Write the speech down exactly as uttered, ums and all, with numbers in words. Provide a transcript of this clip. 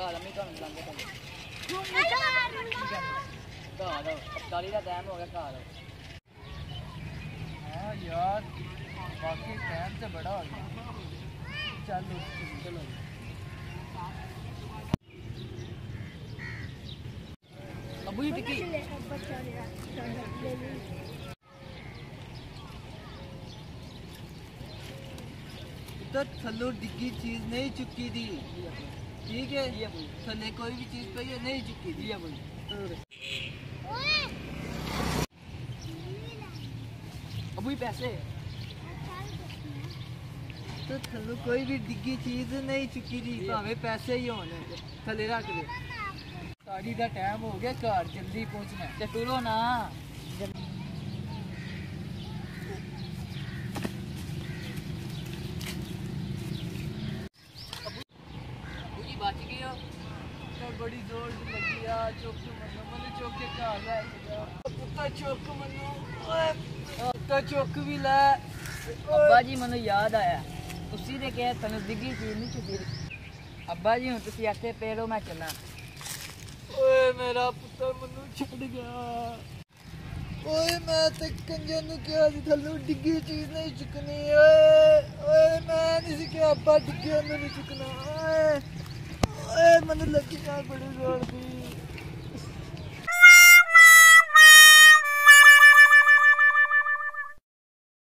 घर अम्मी तुहानू बुलांदे पे घर अफ्तारी दा टाइम हो गया घर हाँ यार बाकी टाइम तो बड़ा हो गया चलो चलो अबू ही टिक्की तो थल्लो डिग्गी चीज नहीं चुकी थी ठीक है थले कोई भी चीज पे ये नहीं चुकी थी अबू ही पैसे तो थल्लो कोई भी डिग्गी चीज नहीं चुकी थी भावे पैसे ही होने थले रख दे गाड़ी का टाइम हो गया घर जल्दी पहुंचना ते टुरो ना बच गए हो तो बड़ी जोर दी लगी यार चौक मनो मनु चौक के घर ले पुत्ता चौक मनो पुत्ता चौक भी ले अब्बा जी मनु याद आया तुसी ने कहा तनु डिग्गी चीज नहीं चुकी अब्बा जी हूं तुसी आते पेरो मैं चलना ओए मेरा पुत्ता मनु छड़ गया ओए मैं ते कंजर नु क्या दी थल्लू डिग्गी चीज नहीं चुकनी ओए ओए मैं नहीं क्या अब्बा डिग्गी नहीं चुकना ओए ओए मनु लगी यार बड़ी जोर दी